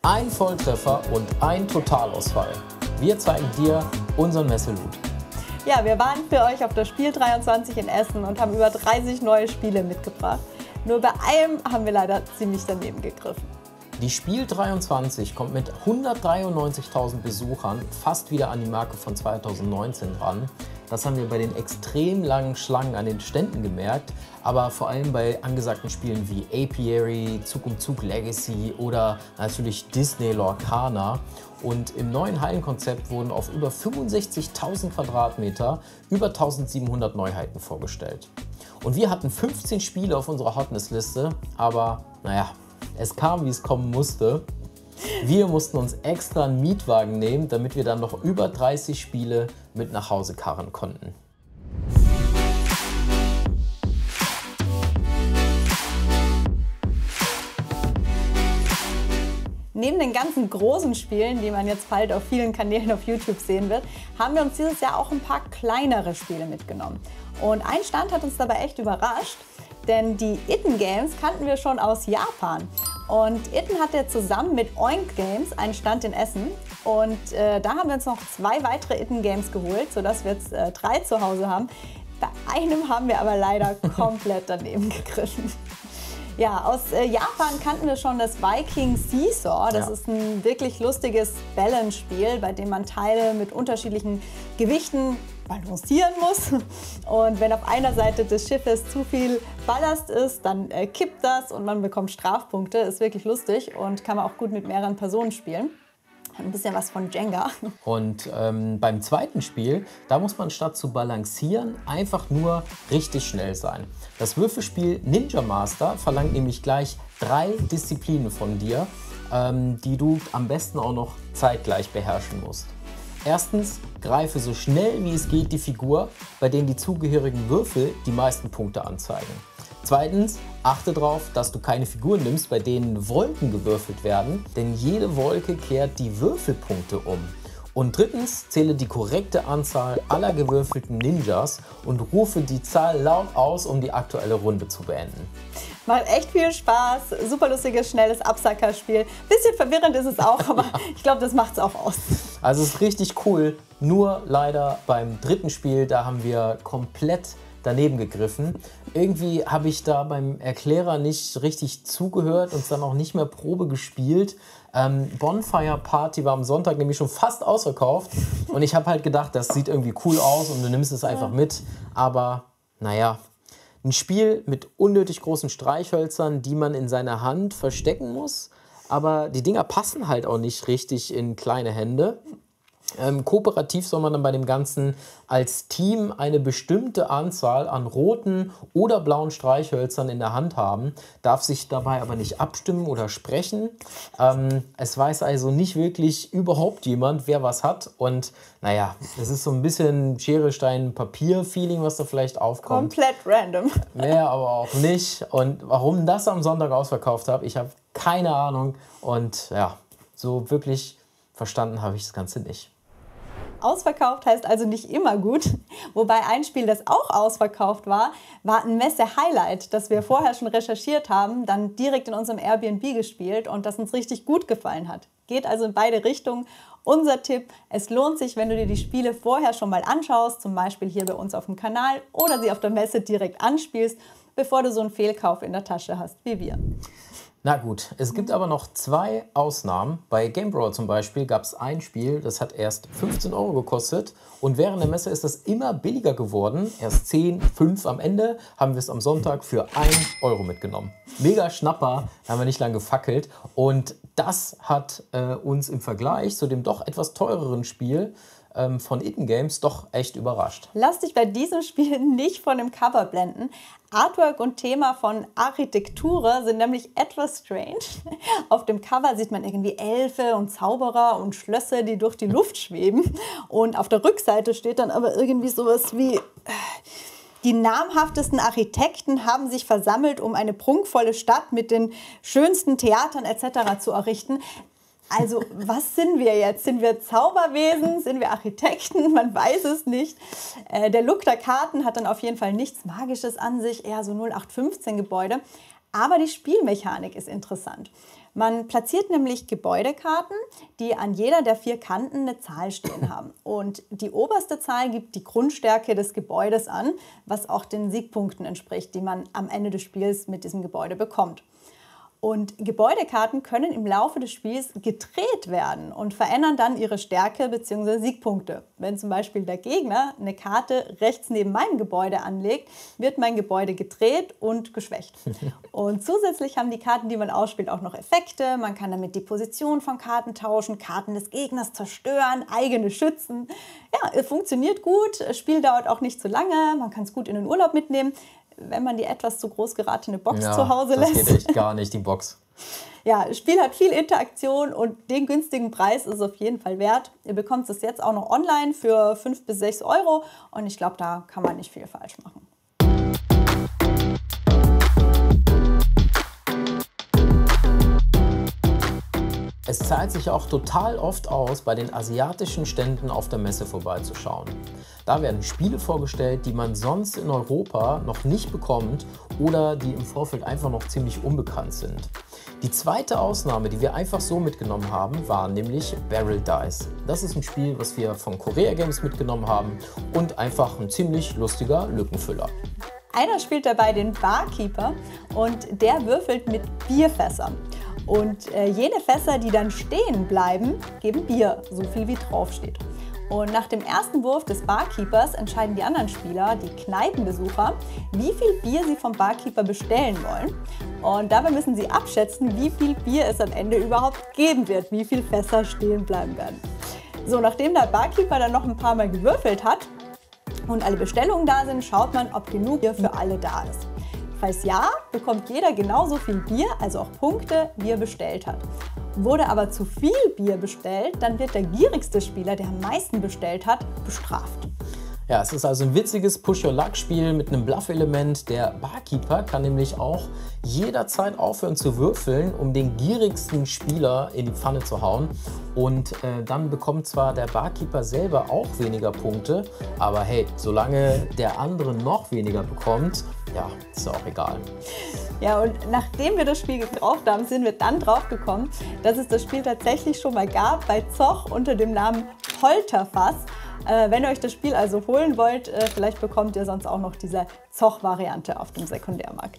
Ein Volltreffer und ein Totalausfall. Wir zeigen dir unseren Messeloot. Ja, wir waren für euch auf das Spiel 23 in Essen und haben über 30 neue Spiele mitgebracht. Nur bei einem haben wir leider ziemlich daneben gegriffen. Die Spiel 23 kommt mit 193.000 Besuchern fast wieder an die Marke von 2019 ran. Das haben wir bei den extrem langen Schlangen an den Ständen gemerkt, aber vor allem bei angesagten Spielen wie Apiary, Zug um Zug Legacy oder natürlich Disney Lorcana. Und im neuen Hallenkonzept wurden auf über 65.000 Quadratmeter über 1.700 Neuheiten vorgestellt. Und wir hatten 15 Spiele auf unserer Hotness-Liste, aber naja, es kam, wie es kommen musste. Wir mussten uns extra einen Mietwagen nehmen, damit wir dann noch über 30 Spiele mit nach Hause karren konnten. Neben den ganzen großen Spielen, die man jetzt bald auf vielen Kanälen auf YouTube sehen wird, haben wir uns dieses Jahr auch ein paar kleinere Spiele mitgenommen. Und ein Stand hat uns dabei echt überrascht, denn die Itten Games kannten wir schon aus Japan. Und Itten hatte zusammen mit Oink Games einen Stand in Essen. Und da haben wir uns noch 2 weitere Itten Games geholt, sodass wir jetzt 3 zu Hause haben. Bei einem haben wir aber leider komplett daneben gegriffen. Ja, aus Japan kannten wir schon das Viking Seesaw. Das ist ein wirklich lustiges Balance-Spiel, bei dem man Teile mit unterschiedlichen Gewichten balancieren muss. Und wenn auf einer Seite des Schiffes zu viel Ballast ist, dann kippt das und man bekommt Strafpunkte. Ist wirklich lustig und kann man auch gut mit mehreren Personen spielen. Hat ein bisschen was von Jenga. Und beim zweiten Spiel, da muss man statt zu balancieren einfach nur richtig schnell sein. Das Würfelspiel Ninja Master verlangt nämlich gleich 3 Disziplinen von dir, die du am besten auch noch zeitgleich beherrschen musst. Erstens, greife so schnell wie es geht die Figur, bei denen die zugehörigen Würfel die meisten Punkte anzeigen. Zweitens, achte darauf, dass du keine Figuren nimmst, bei denen Wolken gewürfelt werden, denn jede Wolke kehrt die Würfelpunkte um. Und drittens, zähle die korrekte Anzahl aller gewürfelten Ninjas und rufe die Zahl laut aus, um die aktuelle Runde zu beenden. Macht echt viel Spaß, super lustiges, schnelles Absackerspiel. Bisschen verwirrend ist es auch, aber ich glaube, das macht es auch aus. Also es ist richtig cool, nur leider beim dritten Spiel, da haben wir komplett daneben gegriffen. Irgendwie habe ich da beim Erklärer nicht richtig zugehört und dann auch nicht mehr Probe gespielt. Bonfire Party war am Sonntag nämlich schon fast ausverkauft und ich habe halt gedacht, das sieht irgendwie cool aus und du nimmst es einfach mit. Aber naja, ein Spiel mit unnötig großen Streichhölzern, die man in seiner Hand verstecken muss. Aber die Dinger passen halt auch nicht richtig in kleine Hände. Kooperativ soll man dann bei dem Ganzen als Team eine bestimmte Anzahl an roten oder blauen Streichhölzern in der Hand haben, darf sich dabei aber nicht abstimmen oder sprechen. Es weiß also nicht wirklich überhaupt jemand, wer was hat. Und naja, es ist so ein bisschen Schere, Stein, Papier-Feeling, was da vielleicht aufkommt. Komplett random. Mehr aber auch nicht. Und warum das am Sonntag ausverkauft habe, ich habe keine Ahnung. Und ja, so wirklich verstanden habe ich das Ganze nicht. Ausverkauft heißt also nicht immer gut. Wobei ein Spiel, das auch ausverkauft war ein Messe-Highlight, das wir vorher schon recherchiert haben, dann direkt in unserem Airbnb gespielt und das uns richtig gut gefallen hat. Geht also in beide Richtungen. Unser Tipp, es lohnt sich, wenn du dir die Spiele vorher schon mal anschaust, zum Beispiel hier bei uns auf dem Kanal oder sie auf der Messe direkt anspielst, bevor du so einen Fehlkauf in der Tasche hast wie wir. Na gut, es gibt aber noch 2 Ausnahmen. Bei Gamebrowler zum Beispiel gab es ein Spiel, das hat erst 15 € gekostet und während der Messe ist das immer billiger geworden. Erst 10, 5 am Ende haben wir es am Sonntag für 1 € mitgenommen. Mega Schnapper, da haben wir nicht lange gefackelt und das hat uns im Vergleich zu dem doch etwas teureren Spiel von Itten Games doch echt überrascht. Lass dich bei diesem Spiel nicht von dem Cover blenden. Artwork und Thema von Architektura sind nämlich etwas strange. Auf dem Cover sieht man irgendwie Elfe und Zauberer und Schlösser, die durch die Luft schweben. Und auf der Rückseite steht dann aber irgendwie sowas wie: Die namhaftesten Architekten haben sich versammelt, um eine prunkvolle Stadt mit den schönsten Theatern etc. zu errichten. Also, was sind wir jetzt? Sind wir Zauberwesen? Sind wir Architekten? Man weiß es nicht. Der Look der Karten hat dann auf jeden Fall nichts Magisches an sich, eher so 0815 Gebäude. Aber die Spielmechanik ist interessant. Man platziert nämlich Gebäudekarten, die an jeder der 4 Kanten eine Zahl stehen haben. Und die oberste Zahl gibt die Grundstärke des Gebäudes an, was auch den Siegpunkten entspricht, die man am Ende des Spiels mit diesem Gebäude bekommt. Und Gebäudekarten können im Laufe des Spiels gedreht werden und verändern dann ihre Stärke bzw. Siegpunkte. Wenn zum Beispiel der Gegner eine Karte rechts neben meinem Gebäude anlegt, wird mein Gebäude gedreht und geschwächt. Und zusätzlich haben die Karten, die man ausspielt, auch noch Effekte. Man kann damit die Position von Karten tauschen, Karten des Gegners zerstören, eigene schützen. Ja, es funktioniert gut, das Spiel dauert auch nicht zu lange, man kann es gut in den Urlaub mitnehmen, wenn man die etwas zu groß geratene Box zu Hause lässt. Das geht echt gar nicht, die Box. Ja, das Spiel hat viel Interaktion und den günstigen Preis ist es auf jeden Fall wert. Ihr bekommt es jetzt auch noch online für 5 bis 6 Euro und ich glaube, da kann man nicht viel falsch machen. Es zahlt sich auch total oft aus, bei den asiatischen Ständen auf der Messe vorbeizuschauen. Da werden Spiele vorgestellt, die man sonst in Europa noch nicht bekommt oder die im Vorfeld einfach noch ziemlich unbekannt sind. Die zweite Ausnahme, die wir einfach so mitgenommen haben, war nämlich Barrel Dice. Das ist ein Spiel, was wir von Korea Games mitgenommen haben und einfach ein ziemlich lustiger Lückenfüller. Einer spielt dabei den Barkeeper und der würfelt mit Bierfässern. Und jene Fässer, die dann stehen bleiben, geben Bier, so viel wie draufsteht. Und nach dem ersten Wurf des Barkeepers entscheiden die anderen Spieler, die Kneipenbesucher, wie viel Bier sie vom Barkeeper bestellen wollen. Und dabei müssen sie abschätzen, wie viel Bier es am Ende überhaupt geben wird, wie viele Fässer stehen bleiben werden. So, nachdem der Barkeeper dann noch ein paar Mal gewürfelt hat und alle Bestellungen da sind, schaut man, ob genug Bier für alle da ist. Falls ja, bekommt jeder genauso viel Bier, also auch Punkte, wie er bestellt hat. Wurde aber zu viel Bier bestellt, dann wird der gierigste Spieler, der am meisten bestellt hat, bestraft. Ja, es ist also ein witziges Push-Your-Luck-Spiel mit einem Bluff-Element. Der Barkeeper kann nämlich auch jederzeit aufhören zu würfeln, um den gierigsten Spieler in die Pfanne zu hauen. Und dann bekommt zwar der Barkeeper selber auch weniger Punkte, aber hey, solange der andere noch weniger bekommt, ja, ist auch egal. Ja, und nachdem wir das Spiel gekauft haben, sind wir dann drauf gekommen, dass es das Spiel tatsächlich schon mal gab bei Zoch unter dem Namen Polterfass. Wenn ihr euch das Spiel also holen wollt, vielleicht bekommt ihr sonst auch noch diese Zoch-Variante auf dem Sekundärmarkt.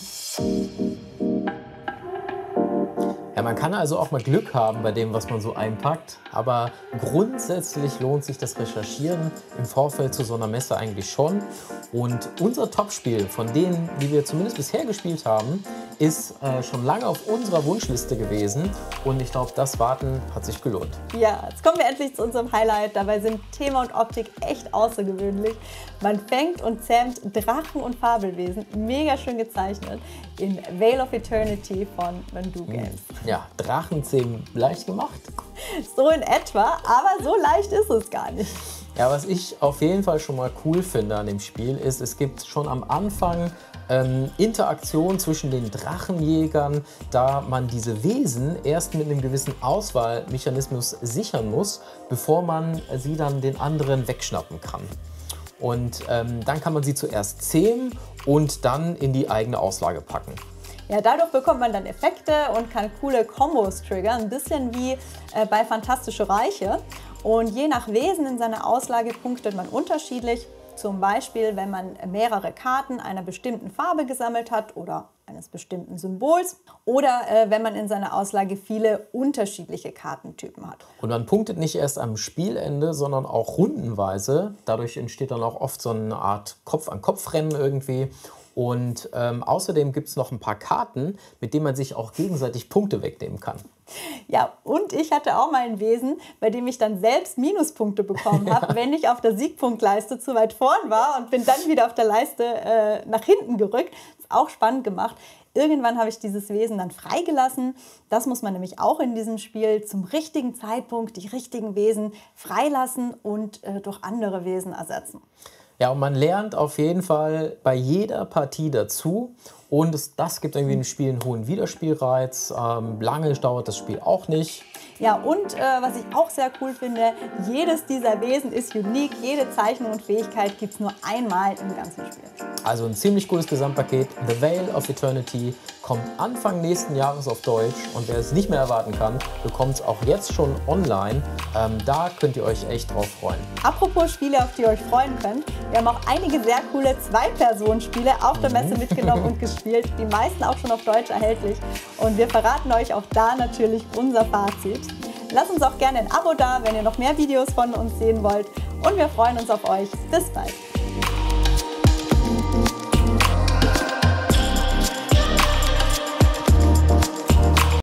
Ja, man kann also auch mal Glück haben bei dem, was man so einpackt, aber grundsätzlich lohnt sich das Recherchieren im Vorfeld zu so einer Messe eigentlich schon. Und unser Topspiel von denen, die wir zumindest bisher gespielt haben, ist schon lange auf unserer Wunschliste gewesen und ich glaube, das Warten hat sich gelohnt. Ja, jetzt kommen wir endlich zu unserem Highlight. Dabei sind Thema und Optik echt außergewöhnlich. Man fängt und zähmt Drachen und Fabelwesen, mega schön gezeichnet, in Veil of Eternity von Vandu Games. Ja, Drachenzähmen leicht gemacht. So in etwa, aber so leicht ist es gar nicht. Ja, was ich auf jeden Fall schon mal cool finde an dem Spiel ist, es gibt schon am Anfang Interaktion zwischen den Drachenjägern, da man diese Wesen erst mit einem gewissen Auswahlmechanismus sichern muss, bevor man sie dann den anderen wegschnappen kann. Und dann kann man sie zuerst zähmen und dann in die eigene Auslage packen. Ja, dadurch bekommt man dann Effekte und kann coole Kombos triggern, ein bisschen wie bei Fantastische Reiche. Und je nach Wesen in seiner Auslage punktet man unterschiedlich. Zum Beispiel, wenn man mehrere Karten einer bestimmten Farbe gesammelt hat oder eines bestimmten Symbols oder wenn man in seiner Auslage viele unterschiedliche Kartentypen hat. Und man punktet nicht erst am Spielende, sondern auch rundenweise. Dadurch entsteht dann auch oft so eine Art Kopf-an-Kopf-Rennen irgendwie. Und außerdem gibt es noch ein paar Karten, mit denen man sich auch gegenseitig Punkte wegnehmen kann. Ja, und ich hatte auch mal ein Wesen, bei dem ich dann selbst Minuspunkte bekommen habe, wenn ich auf der Siegpunktleiste zu weit vorn war und bin dann wieder auf der Leiste nach hinten gerückt. Ist auch spannend gemacht. Irgendwann habe ich dieses Wesen dann freigelassen. Das muss man nämlich auch in diesem Spiel zum richtigen Zeitpunkt die richtigen Wesen freilassen und durch andere Wesen ersetzen. Ja, und man lernt auf jeden Fall bei jeder Partie dazu und das gibt irgendwie dem Spiel einen hohen Wiederspielreiz. Lange dauert das Spiel auch nicht. Ja, und was ich auch sehr cool finde, jedes dieser Wesen ist unique, jede Zeichnung und Fähigkeit gibt es nur einmal im ganzen Spiel. Also ein ziemlich cooles Gesamtpaket. The Veil of Eternity kommt Anfang nächsten Jahres auf Deutsch und wer es nicht mehr erwarten kann, bekommt es auch jetzt schon online. Da könnt ihr euch echt drauf freuen. Apropos Spiele, auf die ihr euch freuen könnt. Wir haben auch einige sehr coole Zwei-Personen-Spiele auf der Messe mitgenommen und gespielt. Die meisten auch schon auf Deutsch erhältlich. Und wir verraten euch auch da natürlich unser Fazit. Lasst uns auch gerne ein Abo da, wenn ihr noch mehr Videos von uns sehen wollt. Und wir freuen uns auf euch. Bis bald.